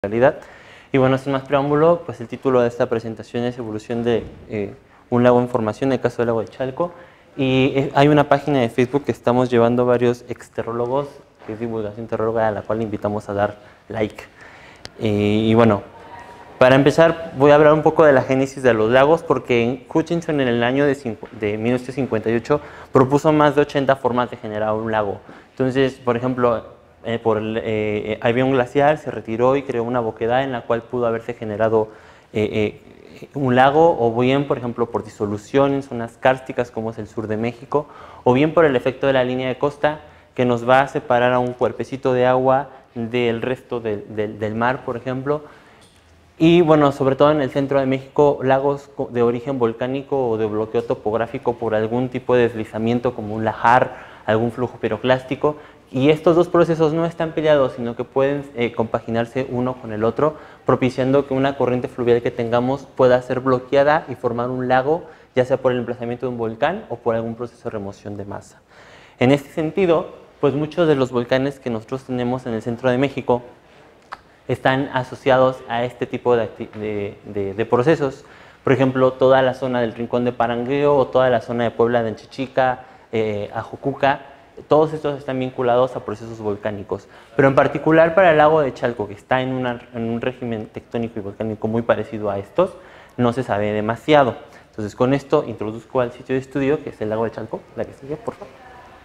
realidad. Y bueno, sin más preámbulo, pues el título de esta presentación es Evolución de un lago en formación, el caso del lago de Chalco. Y hay una página de Facebook que estamos llevando varios exterrólogos, que es Divulgación Terróloga, a la cual invitamos a dar like. Y bueno, para empezar voy a hablar un poco de la génesis de los lagos, porque Hutchinson en el año de 1958 propuso más de 80 formas de generar un lago. Entonces, por ejemplo, había un glaciar, se retiró y creó una boquedad en la cual pudo haberse generado un lago, o bien, por ejemplo, por disolución en zonas kársticas como es el sur de México, o bien por el efecto de la línea de costa que nos va a separar a un cuerpecito de agua del resto del mar, por ejemplo. Y bueno, sobre todo en el centro de México, lagos de origen volcánico o de bloqueo topográfico por algún tipo de deslizamiento como un lajar, algún flujo piroclástico. Y estos dos procesos no están peleados, sino que pueden compaginarse uno con el otro, propiciando que una corriente fluvial que tengamos pueda ser bloqueada y formar un lago, ya sea por el emplazamiento de un volcán o por algún proceso de remoción de masa. En este sentido, pues muchos de los volcanes que nosotros tenemos en el centro de México están asociados a este tipo de procesos. Por ejemplo, toda la zona del Rincón de Parangueo o toda la zona de Puebla de Anchichica, Ajocuca, todos estos están vinculados a procesos volcánicos. Pero en particular para el lago de Chalco, que está en un régimen tectónico y volcánico muy parecido a estos, no se sabe demasiado. Entonces, con esto introduzco al sitio de estudio, que es el lago de Chalco. La que sigue, por favor.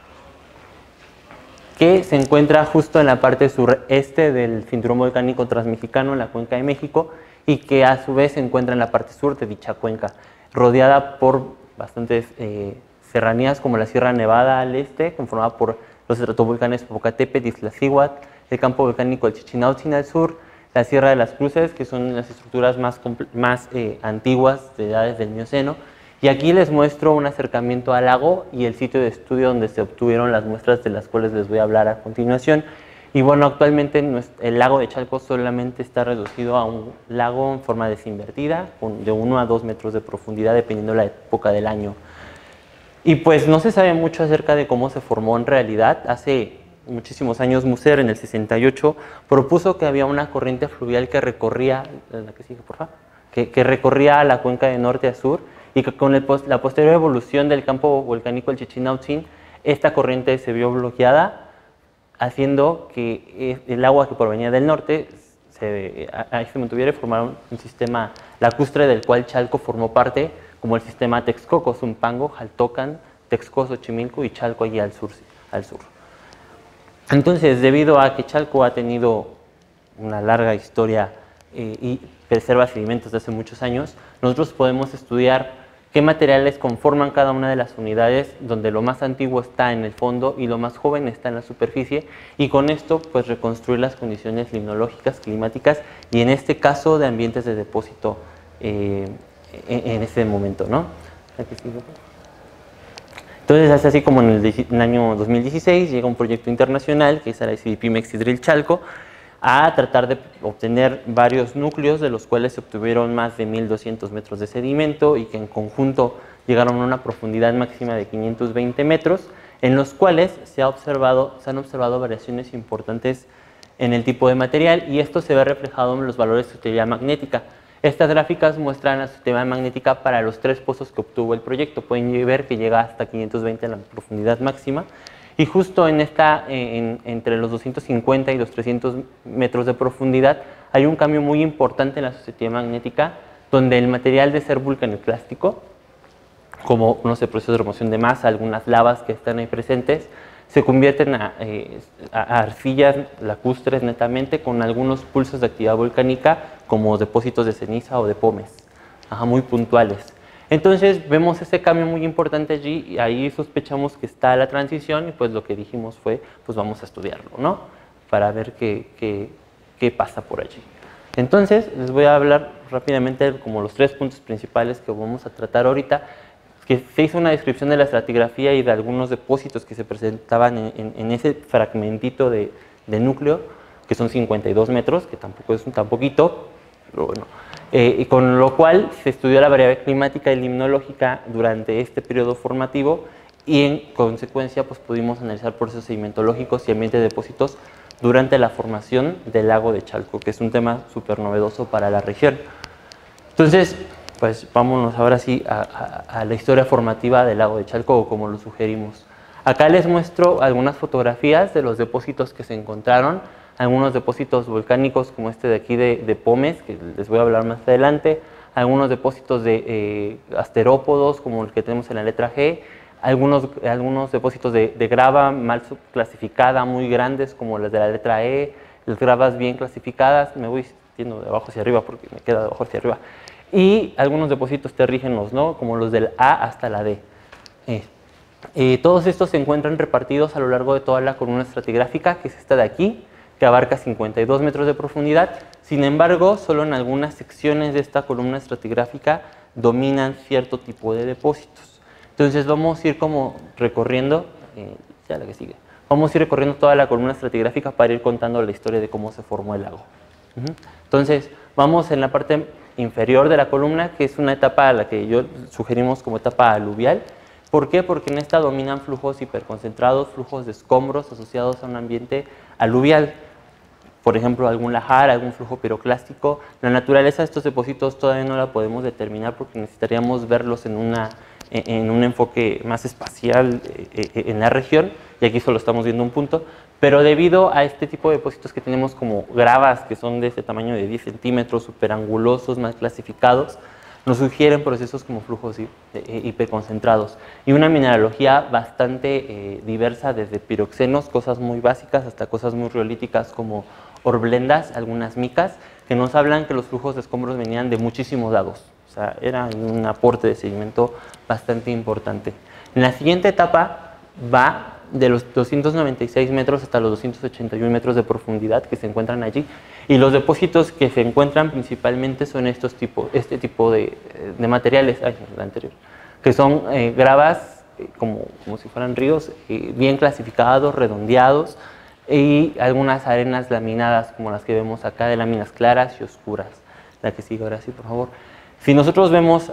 Que se encuentra justo en la parte sureste del cinturón volcánico transmexicano, en la cuenca de México, y que a su vez se encuentra en la parte sur de dicha cuenca, rodeada por bastantes serranías como la Sierra Nevada al este, conformada por los estratovolcanes Popocatépetl y Iztaccíhuatl, el campo volcánico del Chichinautzin al sur, la Sierra de las Cruces, que son las estructuras más antiguas de edades del Mioceno. Y aquí les muestro un acercamiento al lago y el sitio de estudio donde se obtuvieron las muestras de las cuales les voy a hablar a continuación. Y bueno, actualmente el lago de Chalco solamente está reducido a un lago en forma desinvertida, de 1 a 2 metros de profundidad, dependiendo de la época del año. Y pues no se sabe mucho acerca de cómo se formó en realidad. Hace muchísimos años Musser, en el 68, propuso que había una corriente fluvial que recorría, la que sigue, por favor, que recorría la cuenca de norte a sur, y que con la posterior evolución del campo volcánico del Chichinautzin, esta corriente se vio bloqueada, haciendo que el agua que provenía del norte se mantuviera y formara un sistema lacustre del cual Chalco formó parte, como el sistema Texcoco, Zumpango, Jaltocan, Texcoco, Xochimilco y Chalco allí al sur. Entonces, debido a que Chalco ha tenido una larga historia y preserva sedimentos desde hace muchos años, nosotros podemos estudiar qué materiales conforman cada una de las unidades, donde lo más antiguo está en el fondo y lo más joven está en la superficie, y con esto pues reconstruir las condiciones limnológicas, climáticas y en este caso de ambientes de depósito en ese momento, ¿no? Entonces, es así como en el año 2016 llega un proyecto internacional que es el ICDP Mexidril Chalco, a tratar de obtener varios núcleos, de los cuales se obtuvieron más de 1.200 metros de sedimento y que en conjunto llegaron a una profundidad máxima de 520 metros, en los cuales se han observado variaciones importantes en el tipo de material, y esto se ve reflejado en los valores de sutilidad magnética. Estas gráficas muestran la sutilidad magnética para los 3 pozos que obtuvo el proyecto. Pueden ver que llega hasta 520 en la profundidad máxima. Y justo entre los 250 y los 300 metros de profundidad hay un cambio muy importante en la susceptibilidad magnética, donde el material de ser vulcanoclástico, como procesos de remoción de masa, algunas lavas que están ahí presentes, se convierten a arcillas lacustres netamente, con algunos pulsos de actividad volcánica como depósitos de ceniza o de pómez, muy puntuales. Entonces vemos ese cambio muy importante allí, y ahí sospechamos que está la transición, y pues lo que dijimos fue, pues vamos a estudiarlo, ¿no? Para ver qué pasa por allí. Entonces les voy a hablar rápidamente como los 3 puntos principales que vamos a tratar ahorita, que se hizo una descripción de la estratigrafía y de algunos depósitos que se presentaban en ese fragmentito de núcleo, que son 52 metros, que tampoco es tan poquito, pero bueno. Y con lo cual se estudió la variabilidad climática y limnológica durante este periodo formativo, y en consecuencia pues pudimos analizar procesos sedimentológicos y ambientes de depósitos durante la formación del lago de Chalco, que es un tema súper novedoso para la región. Entonces, pues vámonos ahora sí a la historia formativa del lago de Chalco, o como lo sugerimos. Acá les muestro algunas fotografías de los depósitos que se encontraron, algunos depósitos volcánicos como este de aquí de Pómez, que les voy a hablar más adelante, algunos depósitos de asterópodos como el que tenemos en la letra G, algunos depósitos de grava mal clasificada, muy grandes como las de la letra E, las gravas bien clasificadas, me voy yendo de abajo hacia arriba porque me queda de abajo hacia arriba, y algunos depósitos terrígenos, ¿no? Como los del A hasta la D. Todos estos se encuentran repartidos a lo largo de toda la columna estratigráfica, que es esta de aquí, que abarca 52 metros de profundidad. Sin embargo, solo en algunas secciones de esta columna estratigráfica dominan cierto tipo de depósitos. Entonces vamos a ir como recorriendo, ya la que sigue, vamos a ir recorriendo toda la columna estratigráfica para ir contando la historia de cómo se formó el lago. Entonces vamos en la parte inferior de la columna, que es una etapa a la que yo sugerimos como etapa aluvial. ¿Por qué? Porque en esta dominan flujos hiperconcentrados, flujos de escombros asociados a un ambiente aluvial. Por ejemplo, algún lajar, algún flujo piroclástico. La naturaleza de estos depósitos todavía no la podemos determinar porque necesitaríamos verlos en un enfoque más espacial en la región, y aquí solo estamos viendo un punto, pero debido a este tipo de depósitos que tenemos como gravas, que son de este tamaño de 10 centímetros, superangulosos, mal clasificados, nos sugieren procesos como flujos hiperconcentrados y una mineralogía bastante diversa, desde piroxenos, cosas muy básicas, hasta cosas muy riolíticas como orblendas, algunas micas, que nos hablan que los flujos de escombros venían de muchísimos lados. O sea, era un aporte de sedimento bastante importante. En la siguiente etapa va de los 296 metros hasta los 281 metros de profundidad que se encuentran allí, y los depósitos que se encuentran principalmente son este tipo de materiales, la anterior, que son gravas como si fueran ríos, bien clasificados, redondeados, y algunas arenas laminadas como las que vemos acá, de láminas claras y oscuras. La que sigue ahora sí, por favor. Si nosotros vemos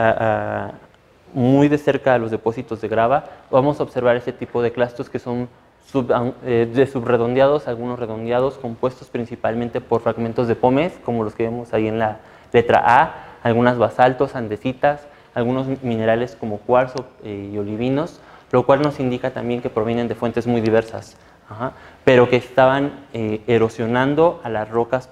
muy de cerca los depósitos de grava, vamos a observar este tipo de clastos que son subredondeados, algunos redondeados, compuestos principalmente por fragmentos de pómez, como los que vemos ahí en la letra A, algunas basaltos, andesitas, algunos minerales como cuarzo y olivinos, lo cual nos indica también que provienen de fuentes muy diversas, pero que estaban erosionando a las rocas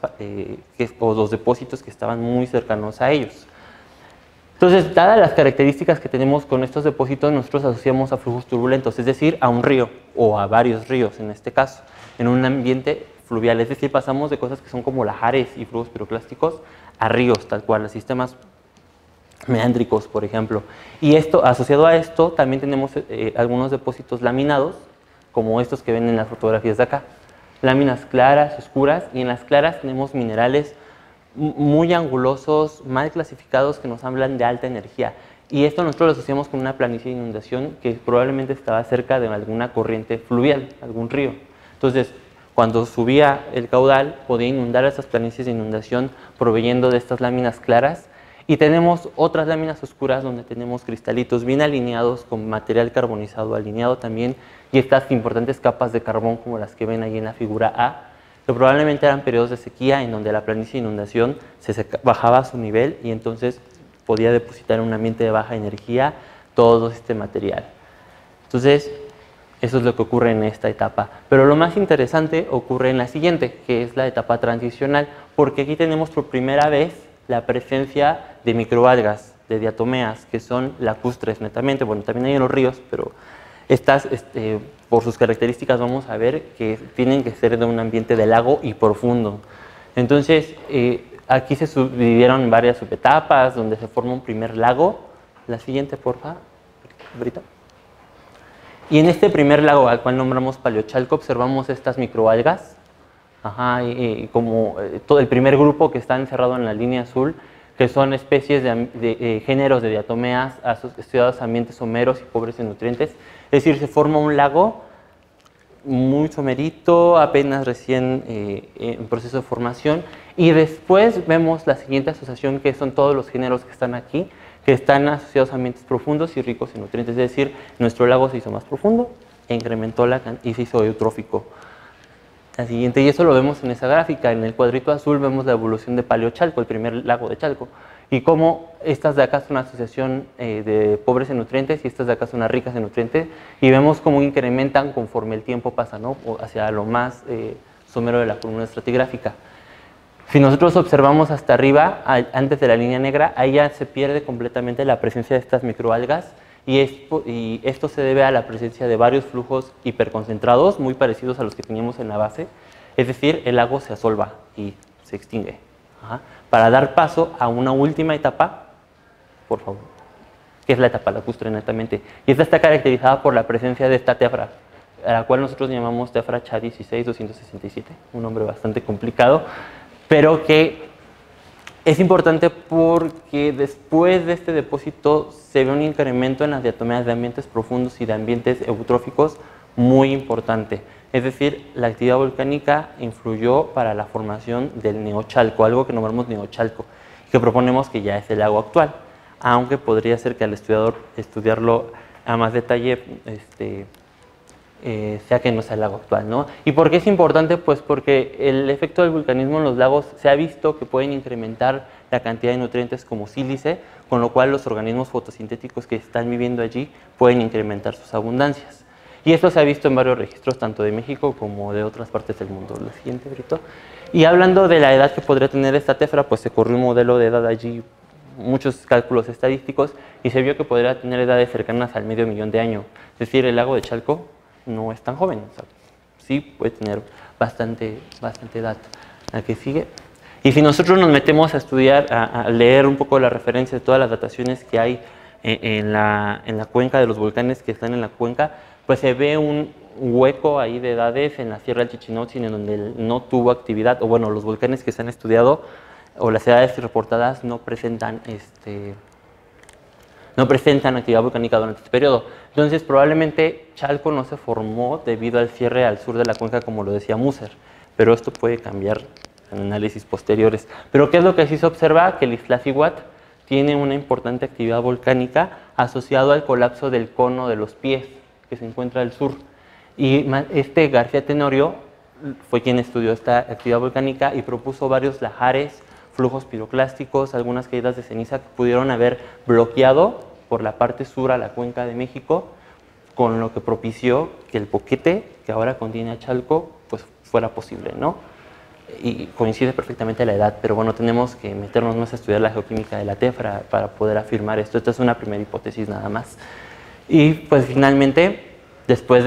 o los depósitos que estaban muy cercanos a ellos. Entonces, dadas las características que tenemos con estos depósitos, nosotros asociamos a flujos turbulentos, es decir, a un río o a varios ríos en este caso, en un ambiente fluvial, es decir, pasamos de cosas que son como lajares y flujos piroclásticos a ríos, tal cual, a sistemas meándricos, por ejemplo. Y asociado a esto, también tenemos algunos depósitos laminados, como estos que ven en las fotografías de acá. Láminas claras, oscuras, y en las claras tenemos minerales muy angulosos, mal clasificados, que nos hablan de alta energía. Y esto nosotros lo asociamos con una planicie de inundación que probablemente estaba cerca de alguna corriente fluvial, algún río. Entonces, cuando subía el caudal, podía inundar esas planicies de inundación proveyendo de estas láminas claras. Y tenemos otras láminas oscuras donde tenemos cristalitos bien alineados con material carbonizado alineado también, y estas importantes capas de carbón como las que ven ahí en la figura A, que probablemente eran periodos de sequía en donde la planicie de inundación bajaba a su nivel y entonces podía depositar en un ambiente de baja energía todo este material. Entonces, eso es lo que ocurre en esta etapa. Pero lo más interesante ocurre en la siguiente, que es la etapa transicional, porque aquí tenemos por primera vez la presencia de microalgas, de diatomeas, que son lacustres netamente. Bueno, también hay en los ríos, pero estas, por sus características, vamos a ver que tienen que ser de un ambiente de lago y profundo. Entonces, aquí se subdividieron en varias subetapas, donde se forma un primer lago. La siguiente, porfa, Brita. Y en este primer lago, al cual nombramos Paleochalco, observamos estas microalgas, y como todo el primer grupo que está encerrado en la línea azul, que son especies de géneros de diatomeas asociados a ambientes someros y pobres en nutrientes. Es decir, se forma un lago muy somerito, apenas recién en proceso de formación, y después vemos la siguiente asociación, que son todos los géneros que están aquí, que están asociados a ambientes profundos y ricos en nutrientes. Es decir, nuestro lago se hizo más profundo e incrementó y se hizo eutrófico. La siguiente, y eso lo vemos en esa gráfica, en el cuadrito azul vemos la evolución de Paleochalco, el primer lago de Chalco, y cómo estas de acá son una asociación de pobres en nutrientes y estas de acá son las ricas en nutrientes, y vemos cómo incrementan conforme el tiempo pasa, ¿no? Hacia lo más somero de la columna estratigráfica. Si nosotros observamos hasta arriba, antes de la línea negra, ahí ya se pierde completamente la presencia de estas microalgas, y esto se debe a la presencia de varios flujos hiperconcentrados, muy parecidos a los que teníamos en la base, es decir, el lago se asolva y se extingue. Para dar paso a una última etapa, por favor, que es la etapa lacustre netamente, y esta está caracterizada por la presencia de esta tefra, a la cual nosotros llamamos tefra CHA 16267, un nombre bastante complicado, pero que es importante porque después de este depósito se ve un incremento en las diatomeas de ambientes profundos y de ambientes eutróficos muy importante. Es decir, la actividad volcánica influyó para la formación del Neochalco, algo que nombramos Neochalco, que proponemos que ya es el lago actual, aunque podría ser que al estudiarlo a más detalle sea que no sea el lago actual, ¿no? ¿Y por qué es importante? Pues porque el efecto del vulcanismo en los lagos se ha visto que pueden incrementar la cantidad de nutrientes como sílice, con lo cual los organismos fotosintéticos que están viviendo allí pueden incrementar sus abundancias. Y esto se ha visto en varios registros, tanto de México como de otras partes del mundo. La siguiente, Brito. Y hablando de la edad que podría tener esta tefra, pues se corrió un modelo de edad allí, muchos cálculos estadísticos, y se vio que podría tener edades cercanas al medio millón de años. Es decir, el lago de Chalco no es tan joven, o sea, sí puede tener bastante edad. La que sigue. Y si nosotros nos metemos a estudiar, a leer un poco la referencia de todas las dataciones que hay en la cuenca de los volcanes que están en la cuenca, pues se ve un hueco ahí de edades en la Sierra del Chichinotzin en donde no tuvo actividad, o bueno, los volcanes que se han estudiado o las edades reportadas no presentan actividad volcánica durante este periodo. Entonces, probablemente Chalco no se formó debido al cierre al sur de la cuenca, como lo decía Musser, pero esto puede cambiar en análisis posteriores. Pero ¿qué es lo que sí se observa? Que el Iztaccíhuatl tiene una importante actividad volcánica asociado al colapso del cono de los pies, que se encuentra al sur. Y García Tenorio fue quien estudió esta actividad volcánica y propuso varios lahares, flujos piroclásticos, algunas caídas de ceniza que pudieron haber bloqueado por la parte sur a la cuenca de México, con lo que propició que el boquete que ahora contiene a Chalco pues fuera posible, ¿no? Y coincide perfectamente la edad, pero bueno, tenemos que meternos más a estudiar la geoquímica de la tefra para poder afirmar esto. Esta es una primera hipótesis nada más. Y pues finalmente, después de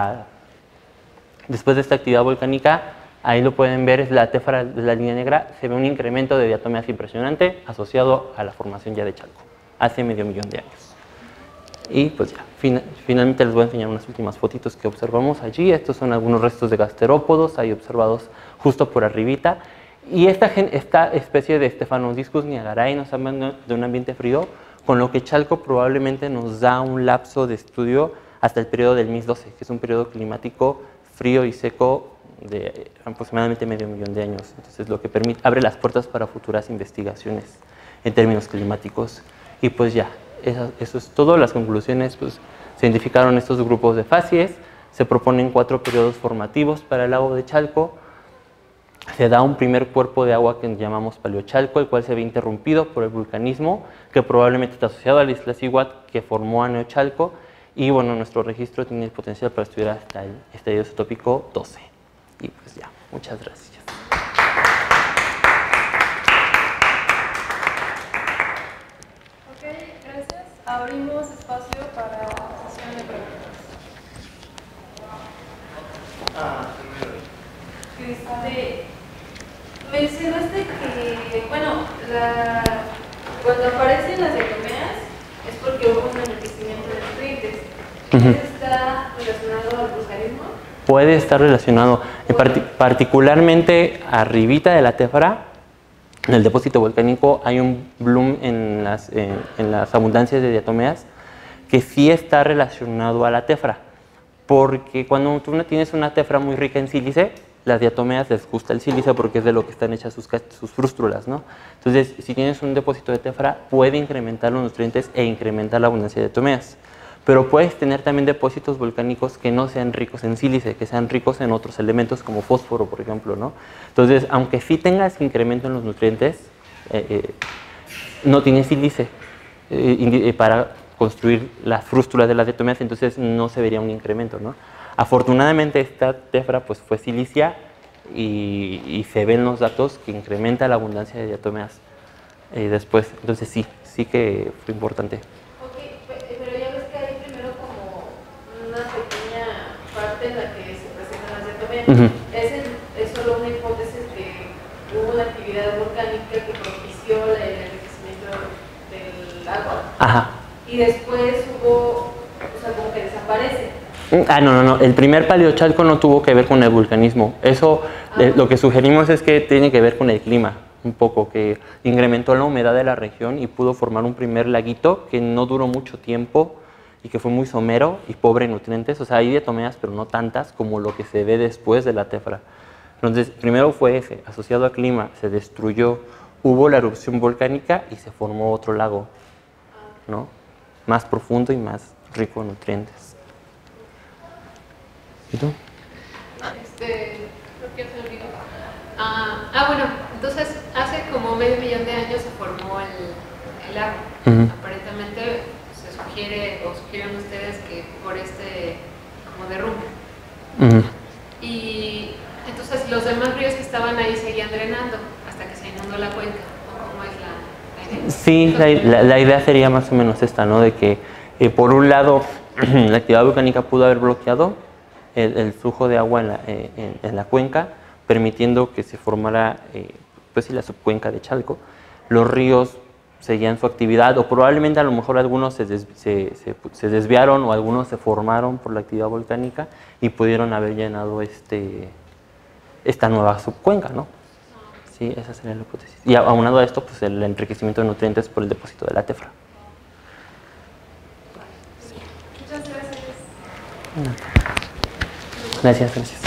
esta actividad volcánica, ahí lo pueden ver, es la tefra de la línea negra, se ve un incremento de diatomeas impresionante asociado a la formación ya de Chalco, hace medio millón de años. Y pues ya, finalmente les voy a enseñar unas últimas fotitos que observamos allí. Estos son algunos restos de gasterópodos, ahí observados justo por arribita. Y esta especie de Stephanodiscus niagarae nos habla de un ambiente frío, con lo que Chalco probablemente nos da un lapso de estudio hasta el periodo del MIS 12, que es un periodo climático frío y seco de aproximadamente medio millón de años. Entonces, lo que abre las puertas para futuras investigaciones en términos climáticos. Y pues ya, eso es todo. Las conclusiones, pues se identificaron estos grupos de facies, se proponen 4 periodos formativos para el lago de Chalco, se da un primer cuerpo de agua que llamamos Paleochalco, el cual se ve interrumpido por el vulcanismo, que probablemente está asociado al Iztaccíhuatl que formó a Neochalco, y bueno, nuestro registro tiene el potencial para estudiar hasta el estadio isotópico 12. Y pues ya, muchas gracias. Ok, gracias. Abrimos espacio para sesión de preguntas. Mencionaste que, bueno, cuando aparecen las diatomeas es porque hubo un enriquecimiento de nutrientes. ¿Está relacionado al vulcanismo? Puede estar relacionado, particularmente arribita de la tefra, en el depósito volcánico hay un bloom en las abundancias de diatomeas que sí está relacionado a la tefra, porque cuando tú tienes una tefra muy rica en sílice, las diatomeas les gusta el sílice porque es de lo que están hechas sus frústulas, ¿no? Entonces, si tienes un depósito de tefra, puede incrementar los nutrientes e incrementar la abundancia de diatomeas. pero puedes tener también depósitos volcánicos que no sean ricos en sílice, que sean ricos en otros elementos como fósforo, por ejemplo, ¿no? Entonces, aunque sí tengas incremento en los nutrientes, no tiene sílice para construir las frústulas de las diatomeas, entonces no se vería un incremento, ¿no? Afortunadamente esta tefra pues fue silicia y se ven los datos que incrementa la abundancia de diatomeas después, entonces sí que fue importante. Ok, pero ya ves que hay primero como una pequeña parte en la que se presentan las diatomeas. Es solo una hipótesis que hubo una actividad volcánica que propició el enriquecimiento del agua. Ajá. Y después hubo, o sea, como que desaparece. No. El primer paleochalco no tuvo que ver con el vulcanismo. Eso, lo que sugerimos es que tiene que ver con el clima, un poco, que incrementó la humedad de la región y pudo formar un primer laguito que no duró mucho tiempo y que fue muy somero y pobre en nutrientes. O sea, hay diatomeas, pero no tantas como lo que se ve después de la tefra. Entonces, primero fue ese, asociado al clima, se destruyó, hubo la erupción volcánica y se formó otro lago, ¿no? Más profundo y más rico en nutrientes. ¿Y tú? Creo que se olvidó. Bueno, entonces hace como medio millón de años se formó el lago. Aparentemente se sugiere, o sugieren ustedes, que por como derrumbe. Y entonces los demás ríos que estaban ahí seguían drenando hasta que se inundó la cuenca. ¿Cómo es la idea? Sí, la idea sería más o menos esta, ¿no? De que por un lado la actividad volcánica pudo haber bloqueado el flujo de agua en la cuenca, permitiendo que se formara pues sí, la subcuenca de Chalco. Los ríos seguían su actividad, o probablemente a lo mejor algunos se desviaron o algunos se formaron por la actividad volcánica y pudieron haber llenado esta nueva subcuenca, ¿no? Sí, esa sería la hipótesis. Y aunado a esto, pues el enriquecimiento de nutrientes por el depósito de la tefra. Muchas gracias. Gracias.